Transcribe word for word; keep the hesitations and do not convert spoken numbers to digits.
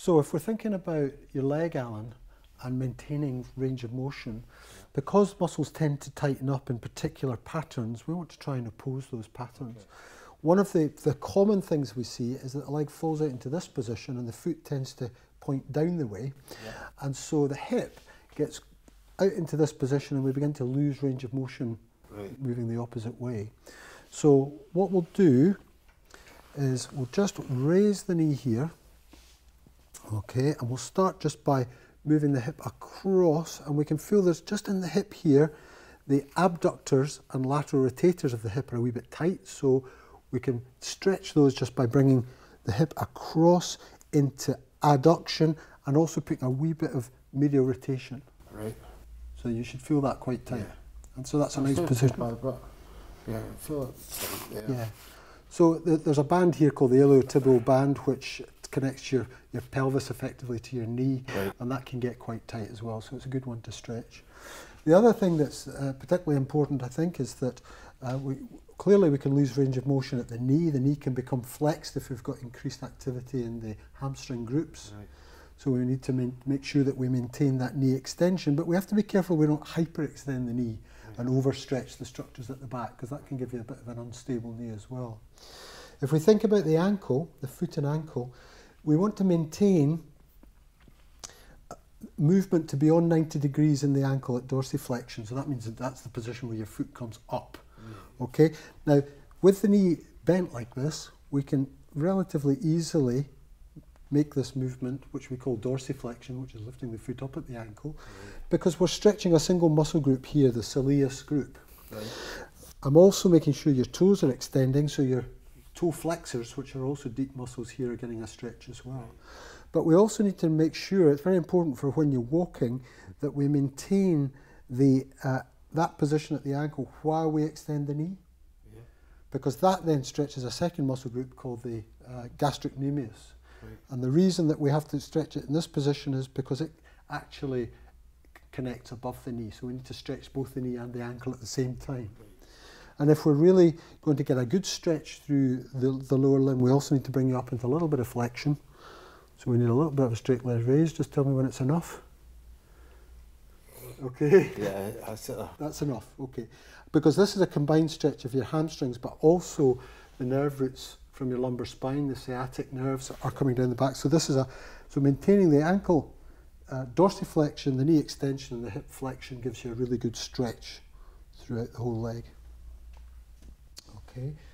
So if we're thinking about your leg, Alan, and maintaining range of motion, because muscles tend to tighten up in particular patterns, we want to try and oppose those patterns. Okay. One of the, the common things we see is that the leg falls out into this position and the foot tends to point down the way. Yeah. And so the hip gets out into this position and we begin to lose range of motion, right, moving the opposite way. So what we'll do is we'll just raise the knee here, okay, and we'll start just by moving the hip across, and we can feel there's just in the hip here, the abductors and lateral rotators of the hip are a wee bit tight, so we can stretch those just by bringing the hip across into adduction and also putting a wee bit of medial rotation. Right. So you should feel that quite tight. Yeah. And so that's a nice position. Bad, but yeah, I feel it. Yeah. yeah. So th there's a band here called the iliotibial band, which connects your, your pelvis effectively to your knee, right, and that can get quite tight as well, so it's a good one to stretch. The other thing that's uh, particularly important, I think, is that uh, we, clearly we can lose range of motion at the knee. The knee can become flexed if we've got increased activity in the hamstring groups. Right. So we need to make sure that we maintain that knee extension, but we have to be careful we don't hyperextend the knee, right, and overstretch the structures at the back, because that can give you a bit of an unstable knee as well. If we think about the ankle, the foot and ankle, we want to maintain movement to beyond ninety degrees in the ankle at dorsiflexion, so that means that that's the position where your foot comes up. Mm. Okay. Now, with the knee bent like this, we can relatively easily make this movement, which we call dorsiflexion, which is lifting the foot up at the ankle, right, because we're stretching a single muscle group here, the soleus group. Right. I'm also making sure your toes are extending, so your toe flexors, which are also deep muscles here, are getting a stretch as well. Right. But we also need to make sure, it's very important for when you're walking, that we maintain the, uh, that position at the ankle while we extend the knee. Yeah. Because that then stretches a second muscle group called the uh, gastrocnemius. Right. And the reason that we have to stretch it in this position is because it actually connects above the knee. So we need to stretch both the knee and the ankle at the same time. Right. And if we're really going to get a good stretch through the, the lower limb, we also need to bring you up into a little bit of flexion. So we need a little bit of a straight leg raise. Just tell me when it's enough. Okay. Yeah, that's it. That's enough. Okay. Because this is a combined stretch of your hamstrings, but also the nerve roots from your lumbar spine, the sciatic nerves are coming down the back. So this is a, so maintaining the ankle uh, dorsiflexion, the knee extension and the hip flexion gives you a really good stretch throughout the whole leg. Okay.